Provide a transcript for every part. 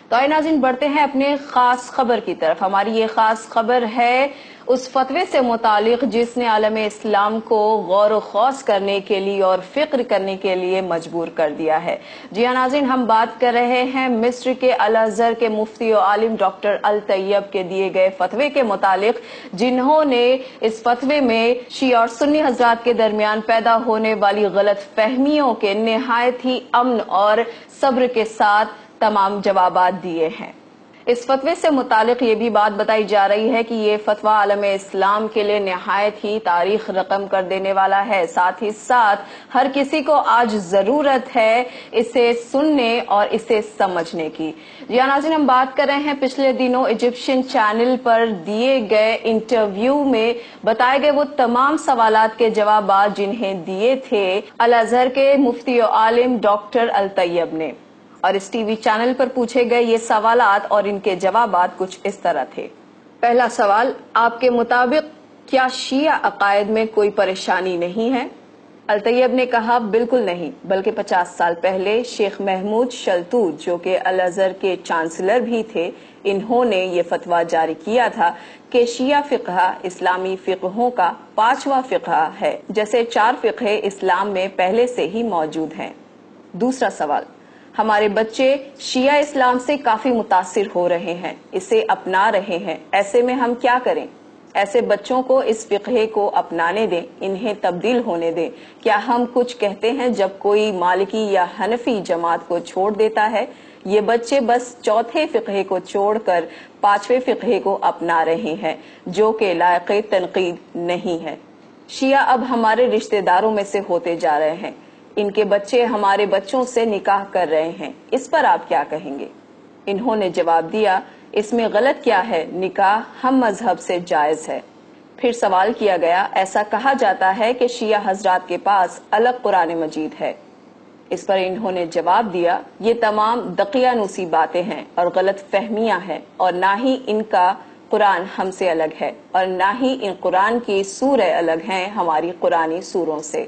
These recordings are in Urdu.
تو آئے ناظرین بڑھتے ہیں اپنے خاص خبر کی طرف۔ ہماری یہ خاص خبر ہے اس فتوے سے متعلق جس نے عالم اسلام کو غور و خوض کرنے کے لیے اور فکر کرنے کے لیے مجبور کر دیا ہے۔ جی ہاں ناظرین، ہم بات کر رہے ہیں مصر کے الازہر کے مفتی و عالم ڈاکٹر الطیب کے دیے گئے فتوے کے متعلق، جنہوں نے اس فتوے میں شیعہ اور سنی حضرات کے درمیان پیدا ہونے والی غلط فہمیوں کے نہایت ہی امن اور صبر کے ساتھ تمام جوابات دیے ہیں۔ اس فتوے سے متعلق یہ بھی بات بتائی جا رہی ہے کہ یہ فتویٰ عالم اسلام کے لیے نہایت ہی تاریخ رقم کر دینے والا ہے، ساتھ ہی ساتھ ہر کسی کو آج ضرورت ہے اسے سننے اور اسے سمجھنے کی۔ جی ہاں ناظرین، ہم بات کر رہے ہیں پچھلے دنوں ایجپشن چینل پر دیے گئے انٹرویو میں بتائے گئے وہ تمام سوالات کے جوابات جنہیں دیے تھے الازہر کے مفتی و عالم ڈاکٹر الطیب نے، اور اس ٹی وی چینل پر پوچھے گئے یہ سوالات اور ان کے جوابات کچھ اس طرح تھے۔ پہلا سوال، آپ کے مطابق کیا شیعہ عقائد میں کوئی پریشانی نہیں ہے؟ الطیب نے کہا بالکل نہیں، بلکہ 50 سال پہلے شیخ محمود شلتوت جو کہ الازہر کے چانسلر بھی تھے، انہوں نے یہ فتویٰ جاری کیا تھا کہ شیعہ فقہ اسلامی فقہوں کا 5واں فقہ ہے، جیسے 4 فقہ اسلام میں پہلے سے ہی موجود ہیں۔ دوسرا سوال، ہمارے بچے شیعہ اسلام سے کافی متاثر ہو رہے ہیں، اسے اپنا رہے ہیں، ایسے میں ہم کیا کریں؟ ایسے بچوں کو اس فقہ کو اپنانے دیں، انہیں تبدیل ہونے دیں۔ کیا ہم کچھ کہتے ہیں جب کوئی مالکی یا حنفی جماعت کو چھوڑ دیتا ہے؟ یہ بچے بس 4تھے فقہ کو چھوڑ کر 5ویں فقہ کو اپنا رہے ہیں، جو کہ لائق تنقید نہیں ہے۔ شیعہ اب ہمارے رشتہ داروں میں سے ہوتے جا رہے ہیں، ان کے بچے ہمارے بچوں سے نکاح کر رہے ہیں، اس پر آپ کیا کہیں گے؟ انہوں نے جواب دیا، اس میں غلط کیا ہے، نکاح ہم مذہب سے جائز ہے۔ پھر سوال کیا گیا، ایسا کہا جاتا ہے کہ شیعہ حضرات کے پاس الگ قرآن مجید ہے۔ اس پر انہوں نے جواب دیا، یہ تمام دقیانوسی باتیں ہیں اور غلط فہمیاں ہیں، اور نہ ہی ان کا قرآن ہم سے الگ ہے، اور نہ ہی ان قرآن کی سورہ الگ ہیں ہماری قرآنی سوروں سے۔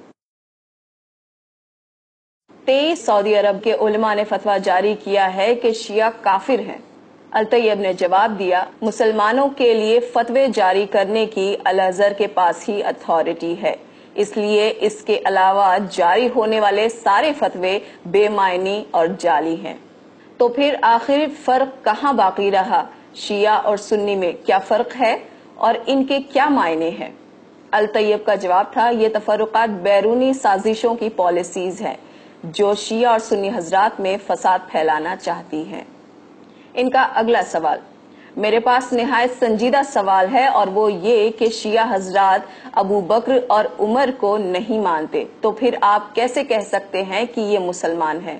23 سعودی عرب کے علماء نے فتویٰ جاری کیا ہے کہ شیعہ کافر ہیں۔ الطیب نے جواب دیا، مسلمانوں کے لیے فتوے جاری کرنے کی الازہر کے پاس ہی اتھارٹی ہے، اس لیے اس کے علاوہ جاری ہونے والے سارے فتوے بے معنی اور جعلی ہیں۔ تو پھر آخر فرق کہاں باقی رہا؟ شیعہ اور سنی میں کیا فرق ہے اور ان کے کیا معنی ہیں؟ الطیب کا جواب تھا، یہ تفرقات بیرونی سازشوں کی پالیسیز ہیں جو شیعہ اور سنی حضرات میں فساد پھیلانا چاہتی ہیں۔ ان کا اگلا سوال، میرے پاس نہایت سنجیدہ سوال ہے، اور وہ یہ کہ شیعہ حضرات ابو بکر اور عمر کو نہیں مانتے، تو پھر آپ کیسے کہہ سکتے ہیں کہ یہ مسلمان ہیں؟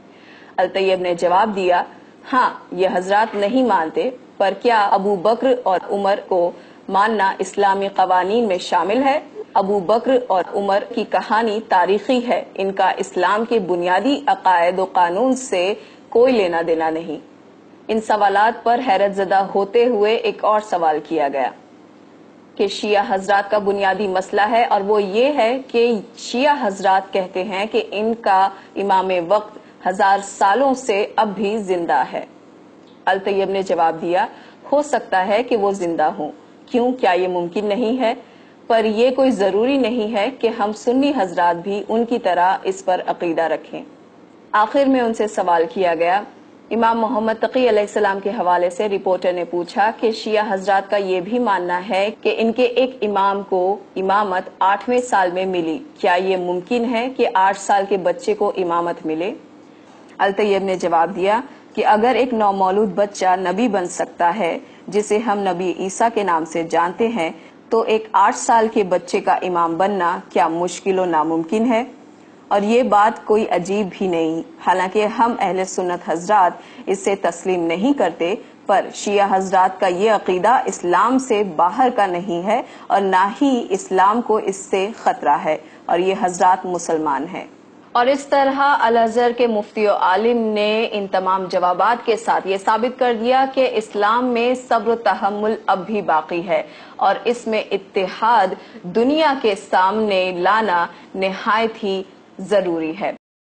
الطیب نے جواب دیا، ہاں یہ حضرات نہیں مانتے، پر کیا ابو بکر اور عمر کو ماننا اسلامی قوانین میں شامل ہے؟ ابو بکر اور عمر کی کہانی تاریخی ہے، ان کا اسلام کے بنیادی عقائد و قانون سے کوئی لینا دینا نہیں۔ ان سوالات پر حیرت زدہ ہوتے ہوئے ایک اور سوال کیا گیا کہ شیعہ حضرات کا بنیادی مسئلہ ہے، اور وہ یہ ہے کہ شیعہ حضرات کہتے ہیں کہ ان کا امام وقت 1000 سالوں سے اب بھی زندہ ہے۔ الطیب نے جواب دیا، ہو سکتا ہے کہ وہ زندہ ہوں، کیوں، کیا یہ ممکن نہیں ہے؟ پر یہ کوئی ضروری نہیں ہے کہ ہم سنی حضرات بھی ان کی طرح اس پر عقیدہ رکھیں۔ آخر میں ان سے سوال کیا گیا، امام محمد تقی علیہ السلام کے حوالے سے رپورٹر نے پوچھا کہ شیعہ حضرات کا یہ بھی ماننا ہے کہ ان کے ایک امام کو امامت 8ویں سال میں ملی، کیا یہ ممکن ہے کہ 8 سال کے بچے کو امامت ملے؟ الطیب نے جواب دیا کہ اگر ایک نومولود بچہ نبی بن سکتا ہے جسے ہم نبی عیسیٰ کے نام سے جانتے ہیں، تو ایک 8 سال کے بچے کا امام بننا کیا مشکل و ناممکن ہے؟ اور یہ بات کوئی عجیب بھی نہیں، حالانکہ ہم اہل سنت حضرات اسے تسلیم نہیں کرتے، پر شیعہ حضرات کا یہ عقیدہ اسلام سے باہر کا نہیں ہے، اور نہ ہی اسلام کو اس سے خطرہ ہے، اور یہ حضرات مسلمان ہیں۔ اور اس طرح الازہر کے مفتی و عالم نے ان تمام جوابات کے ساتھ یہ ثابت کر دیا کہ اسلام میں صبر و تحمل اب بھی باقی ہے، اور اس میں اتحاد دنیا کے سامنے لانا نہایت ہی ضروری ہے۔